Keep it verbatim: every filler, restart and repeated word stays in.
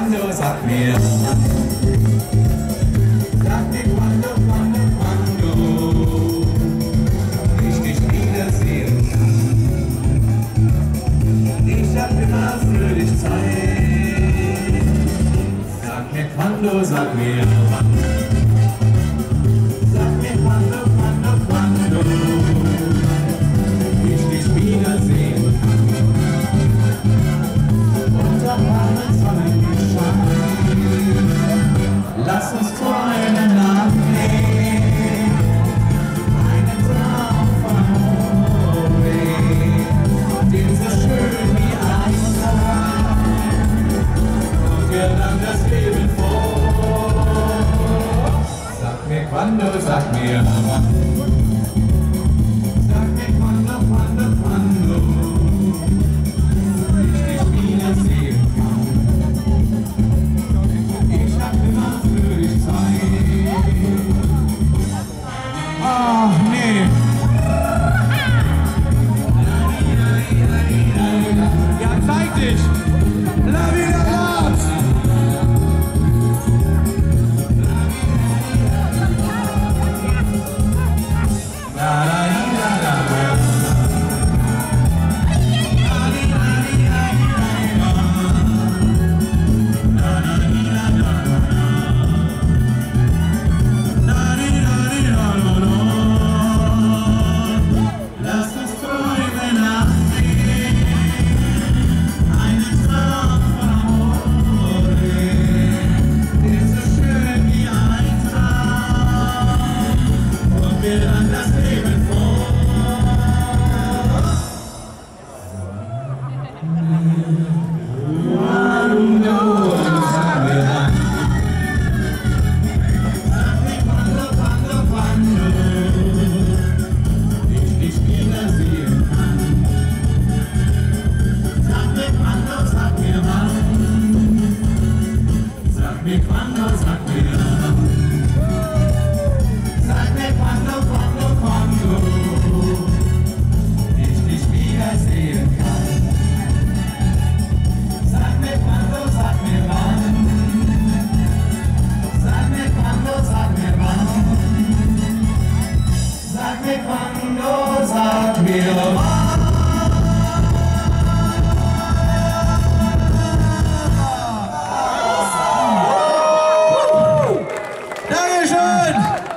quando, sag mir. Sag mir quando, quando, quando ich dich wiedersehen kann. Ich hab immer für dich Zeit. Sag mir quando, sag mir wann. Sag mir quando, quando, quando ich dich wiedersehen kann. Unter warmen Sonnenschein. Lass uns träumen nach mir. Einen Traum von Amore, den so schön wie ein Tag. Und wir dann das Leben vor. Sag mir quando, sag mir wann. Sag mir quando, quando, quando ich dich wiedersehen kann. Ich hab immer für dich Zeit. Ach, nee. Ja, zeig dich. La vida lost. La la la la la. Dankeschön!